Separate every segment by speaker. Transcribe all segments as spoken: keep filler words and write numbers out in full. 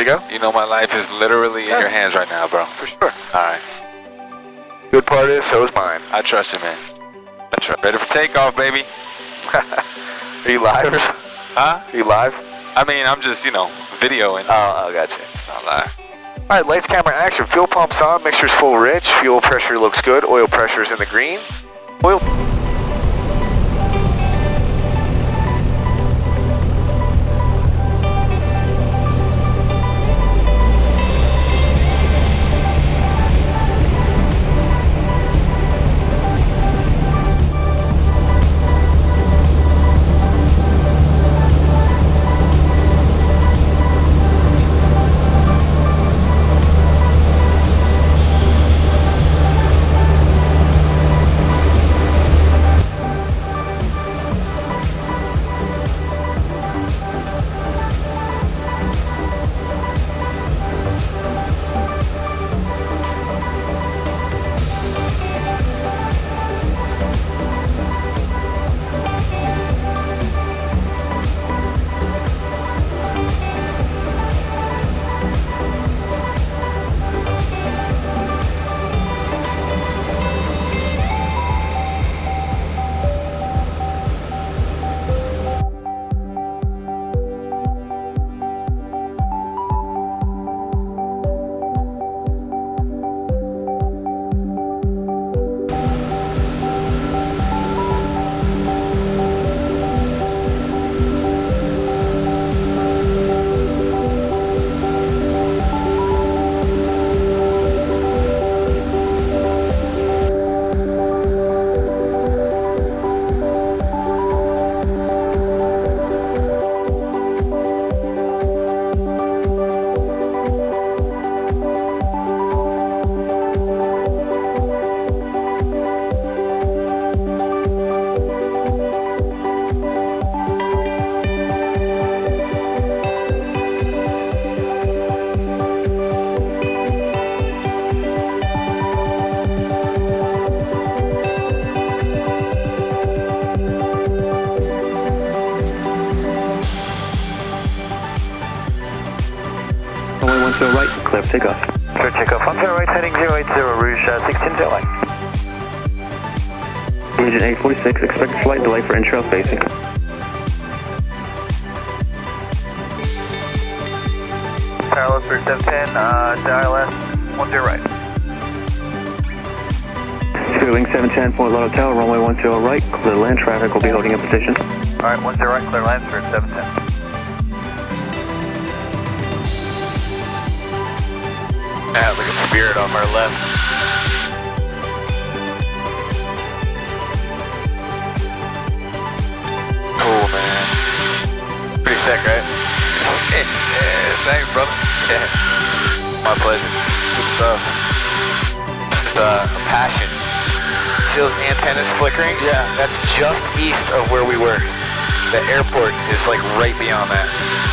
Speaker 1: to go?
Speaker 2: You know my life is literally
Speaker 1: Yeah.
Speaker 2: in your hands right now, bro.
Speaker 1: For sure.
Speaker 2: Alright.
Speaker 1: Good part is, so is mine.
Speaker 2: I trust you, man. I trust. Ready for takeoff, baby.
Speaker 1: Are you live?
Speaker 2: Huh?
Speaker 1: Are you live?
Speaker 2: I mean, I'm just, you know, videoing.
Speaker 1: Oh, oh, gotcha.
Speaker 2: It's not live.
Speaker 1: All right, lights, camera, action. Fuel pump's on, mixture's full rich. Fuel pressure looks good. Oil pressure's in the green. Oil.
Speaker 3: one zero right, clear for takeoff.
Speaker 4: Clear takeoff, one zero right, heading zero eight zero, Rouge uh, sixteen zero line.
Speaker 3: Agent eight forty-six, expected flight delay for intrail spacing.
Speaker 4: Parallel for seven ten, uh, dial left, one zero right.
Speaker 3: Wing seven ten, Fort Lauderdale Tower, runway one zero right, clear land traffic will be holding in position.
Speaker 4: Alright, one zero right, clear land for seven ten.
Speaker 2: Yeah, look at Spirit on our left. Cool, man. Pretty sick, right? Yeah, thanks, brother. Yeah. My pleasure. Good stuff. This is uh, a passion. See those antennas flickering? Yeah, that's just east of where we were. The airport is like right beyond that.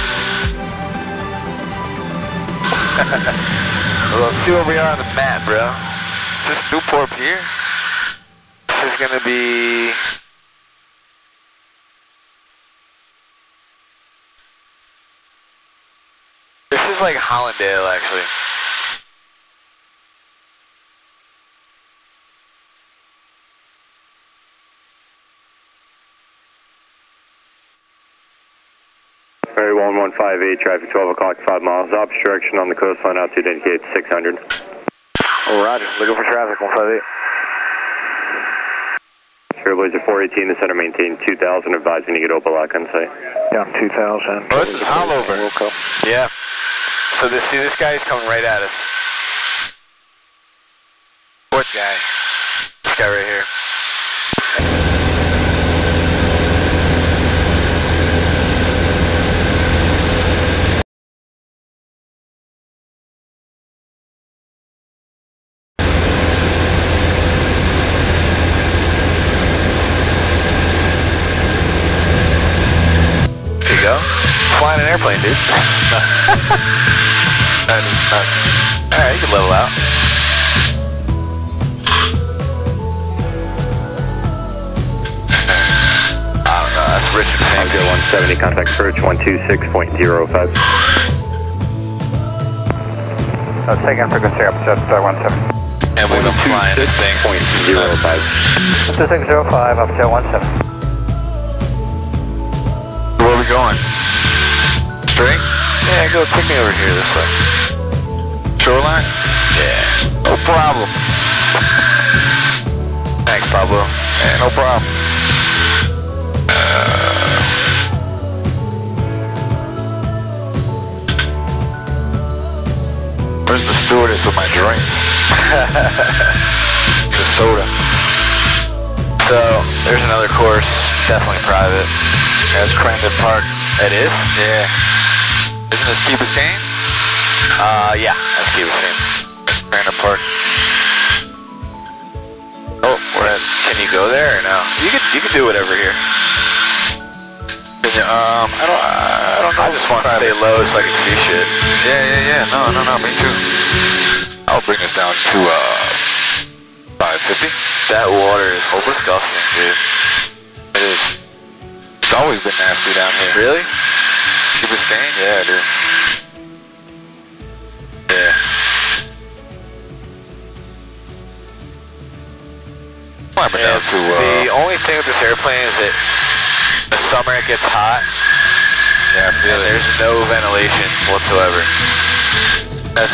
Speaker 2: Well, let's see where we are on the map, bro. Is this Newport Pier? This is gonna be... This is like Hollandale, actually.
Speaker 5: Ferry one one five eight, traffic twelve o'clock, five miles, opposite direction on the coastline, altitude indicates six hundred.
Speaker 4: Oh, roger, looking for traffic, one five eight.
Speaker 5: Trailblazer four eighteen, the center maintain two thousand, advising to get open lock on site.
Speaker 4: Yeah, two thousand.
Speaker 2: Oh, this is Hollover. Yeah. So this, see, this guy is coming right at us. What guy? This guy right here. Flying an airplane, dude. That is nuts. Alright, you can level out. I don't know, that's Richard Fink.
Speaker 5: one seventy, contact approach one two six point zero five.
Speaker 4: Uh, second frequency up, jet uh, one seven.
Speaker 2: And we've been flying this thing.
Speaker 5: Point zero five.
Speaker 4: two six zero five, up jet one seven.
Speaker 2: Where are we going? Straight?
Speaker 1: Yeah, go take me over here this way.
Speaker 2: Shoreline?
Speaker 1: Yeah.
Speaker 2: No problem.
Speaker 1: Thanks, Pablo.
Speaker 2: Yeah, no problem. Where's the stewardess of my drinks? The soda.
Speaker 1: So, there's another course, definitely private.
Speaker 2: That's Crandon Park.
Speaker 1: It is?
Speaker 2: Yeah. Isn't this Key Biscayne?
Speaker 1: Uh, yeah, that's Key Biscayne.
Speaker 2: Crandon Park.
Speaker 1: Oh, we're at, can you go there or no? You could, you could do whatever here.
Speaker 2: Can you, um, I don't, I don't know.
Speaker 1: I just want to stay low so I can see shit.
Speaker 2: Yeah, yeah, yeah. No, no, no. Me too. I'll bring us down to uh five fifty.
Speaker 1: That water is disgusting, dude.
Speaker 2: It is. It's always been nasty down here.
Speaker 1: Really?
Speaker 2: Key Biscayne? Yeah, dude. Yeah. Climbing down to uh.
Speaker 1: The only thing with this airplane is that in the summer it gets hot.
Speaker 2: Yeah, I feel
Speaker 1: And
Speaker 2: it.
Speaker 1: there's no ventilation whatsoever. That's,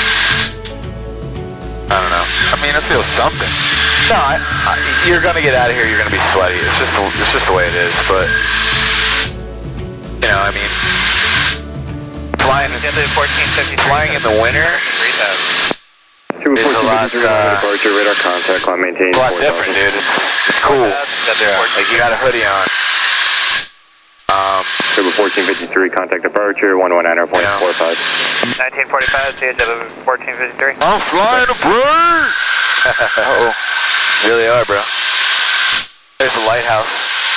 Speaker 1: I don't know.
Speaker 2: I mean, I feel something.
Speaker 1: No, I, I, you're gonna get out of here. You're gonna be sweaty. It's just, the, it's just the way it is. But you know, I mean, flying, flying in the winter
Speaker 5: Two
Speaker 1: is a lot, uh,
Speaker 5: departure, radar contact, climb maintain.
Speaker 1: a lot different, dude. It's, it's cool.
Speaker 2: Yeah.
Speaker 1: Like you got a hoodie on. Um,
Speaker 5: Triple fourteen fifty-three, contact departure, one one nine point four five.
Speaker 4: nineteen forty-five, C H W fourteen fifty-three.
Speaker 2: I'm flying a bird!
Speaker 1: Uh-oh. Really are, bro. There's a lighthouse.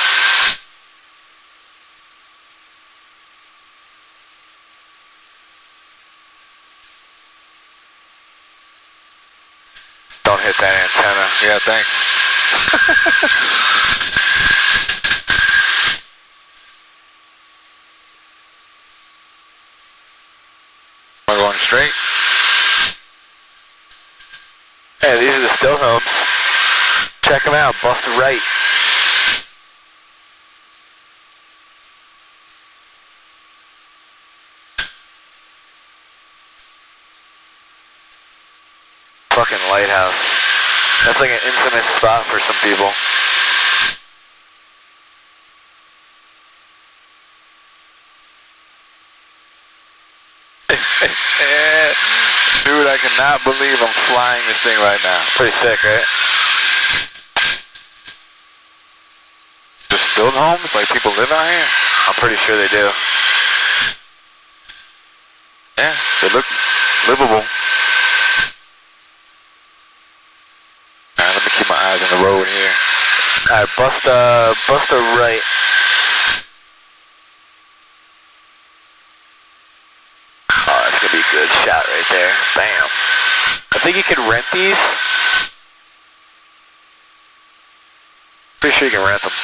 Speaker 1: Don't hit that antenna.
Speaker 2: Yeah, thanks. Am I going straight?
Speaker 1: Yeah, these are the still homes. Check them out. Bust a right. Fucking lighthouse. That's like an infamous spot for some people.
Speaker 2: Dude, I cannot believe I'm flying this thing right now.
Speaker 1: Pretty sick, right?
Speaker 2: Just still homes? Like people live out here?
Speaker 1: I'm pretty sure they do.
Speaker 2: Yeah, they look livable. Alright, let me keep my eyes on the road here.
Speaker 1: Alright, bust a, bust a right. Oh, that's gonna be a good shot right there. Bam. I think you can rent these. Pretty sure you can rent them.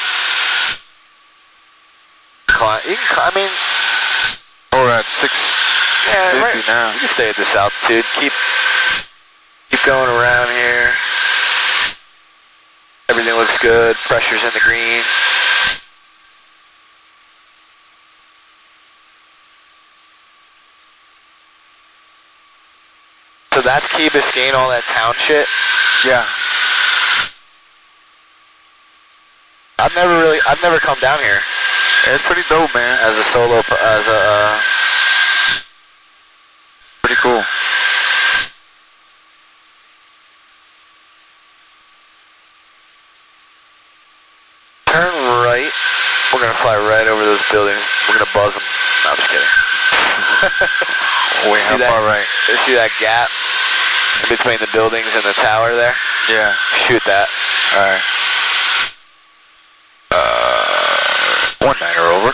Speaker 1: Climb, you can, I mean,
Speaker 2: Oh, we're at six
Speaker 1: yeah, right.
Speaker 2: fifty now.
Speaker 1: You can stay at this altitude. Keep, keep going around here. Everything looks good. Pressure's in the green. So that's Key Biscayne, all that town shit.
Speaker 2: Yeah.
Speaker 1: I've never really, I've never come down here
Speaker 2: It's pretty dope, man.
Speaker 1: as a solo, as a, uh,
Speaker 2: Pretty cool.
Speaker 1: turn right. We're gonna fly right over those buildings. We're gonna buzz them. No, I'm just kidding.
Speaker 2: Wait,
Speaker 1: See
Speaker 2: how
Speaker 1: that?
Speaker 2: far right?
Speaker 1: You see that gap in between the buildings and the tower there?
Speaker 2: Yeah.
Speaker 1: Shoot that.
Speaker 2: Alright. Uh, one niner over.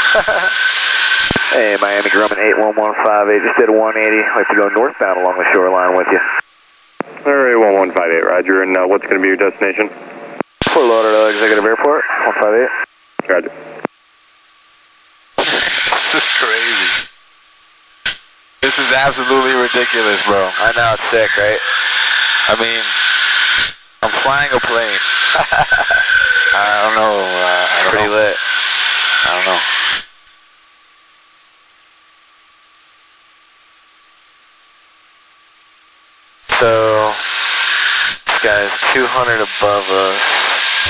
Speaker 3: Hey, Miami Grumman eight one one five eight, just did a one eighty. I'd like to go northbound along the shoreline with you.
Speaker 5: Alright, one one five eight, roger. And uh, what's going to be your destination?
Speaker 3: Fort Lauderdale Executive Airport, one five eight.
Speaker 5: Roger.
Speaker 2: This is crazy. This This is absolutely ridiculous, bro.
Speaker 1: I know, it's sick, right?
Speaker 2: I mean, I'm flying a plane. I don't know. Uh,
Speaker 1: It's
Speaker 2: I don't
Speaker 1: pretty
Speaker 2: know.
Speaker 1: lit.
Speaker 2: I don't know.
Speaker 1: So, this guy's two hundred above us.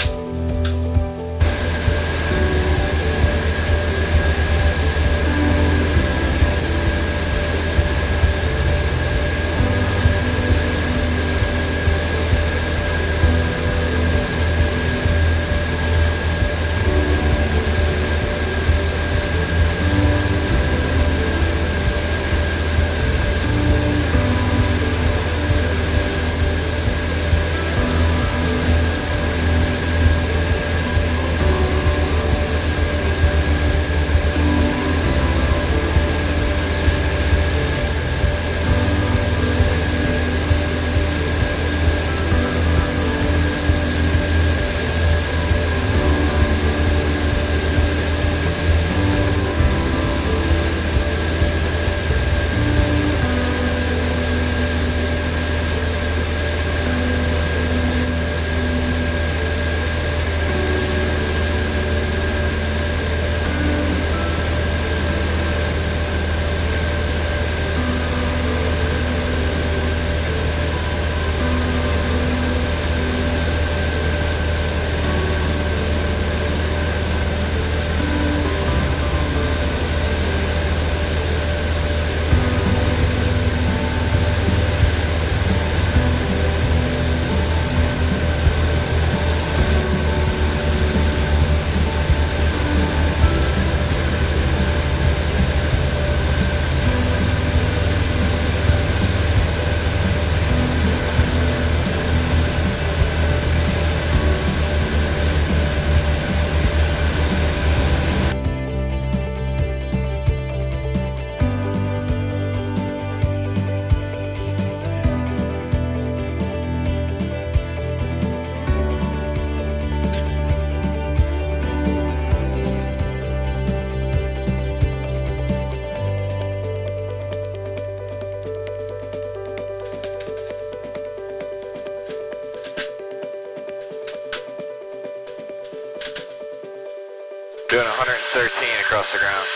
Speaker 1: Doing one hundred thirteen across the ground.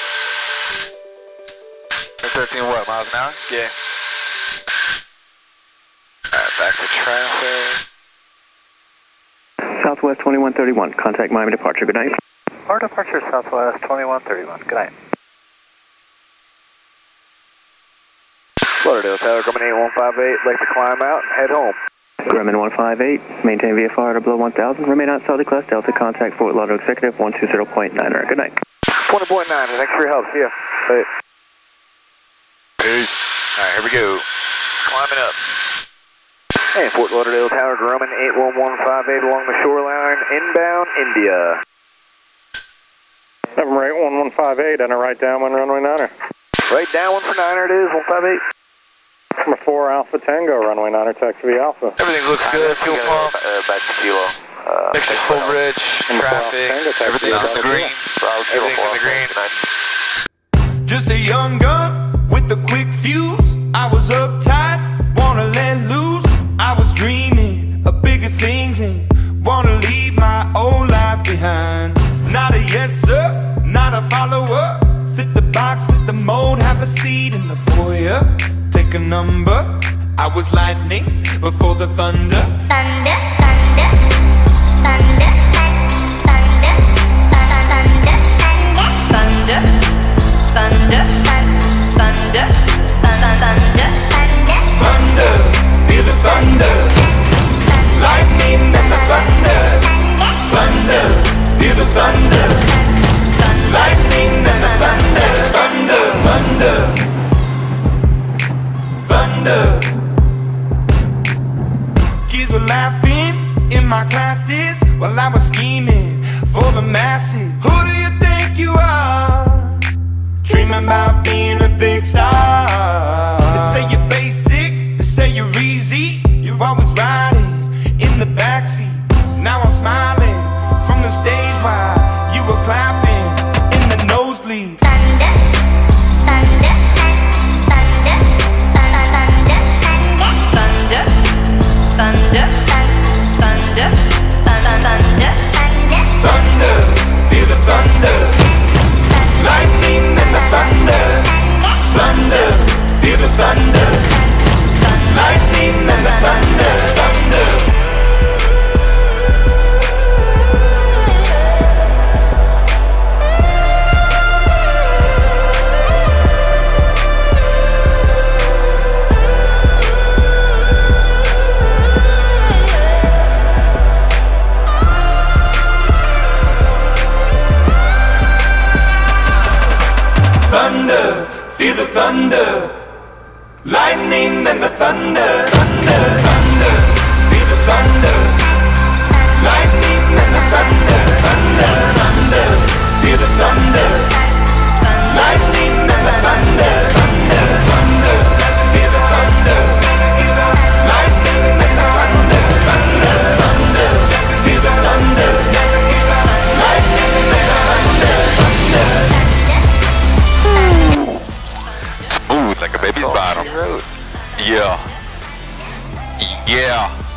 Speaker 2: one thirteen what, miles an hour?
Speaker 1: Yeah. Alright, back to traffic.
Speaker 3: Southwest twenty-one thirty-one, contact Miami departure, good night.
Speaker 4: Our departure Southwest twenty-one thirty-one. Good night.
Speaker 2: Lauderdale Tower, coming eight one five eight, like to climb out and head home.
Speaker 3: Grumman one five eight, maintain V F R at below one thousand, remain outside the class Delta, contact Fort Lauderdale Executive one two zero point nine, good night.
Speaker 2: twenty point nine, thanks for your help, see ya. Bye.
Speaker 1: Peace. Alright, here we go. Climbing up.
Speaker 2: Hey, Fort Lauderdale Tower, Grumman eight one one five eight along the shoreline, inbound India.
Speaker 5: Number eight one one five eight, enter right downwind runway niner.
Speaker 2: Right down one for niner it is, one five eight.
Speaker 5: Number four Alpha Tango, runway niner, taxi V Alpha.
Speaker 1: Everything looks good. Fuel pump.
Speaker 2: Uh, back to Kilo. Uh,
Speaker 1: Mixture's full rich. Traffic. Everything's in the green. Everything's in the green.
Speaker 6: Just a young gun with a quick fuse. I was uptight, wanna let loose. I was dreaming of bigger things and wanna leave my old life behind. Not a yes sir, not a follower. Fit the box, fit the mold, have a seat in the foyer. Take a number. I was lightning before the thunder.
Speaker 7: Thunder, thunder, thunder, thunder, thunder, thunder, thunder, thunder, thunder, thunder,
Speaker 6: Thunder, feel the thunder. Lightning and the thunder. Thunder, feel the thunder. Lightning and the thunder. Thunder, thunder, thunder. Kids were laughing in my classes while I was scheming for the masses. Who do you think you are? Dreaming about being a big star. They say you're basic, they say you're easy. You're always riding in the backseat. Now I'm smiling from the stage while you were clapping in the nosebleeds.
Speaker 7: thunder, thunder, thunder,
Speaker 6: thunder, feel the thunder. Lightning and the thunder, thunder, thunder, feel the thunder. Lightning and the thunder, thunder, thunder, feel the thunder. Lightning and the thunder, thunder, thunder, feel the thunder. Lightning and the thunder, thunder, thunder, feel the thunder. Lightning and the thunder, thunder.
Speaker 2: Smooth like a baby's bottom. Yeah. Yeah.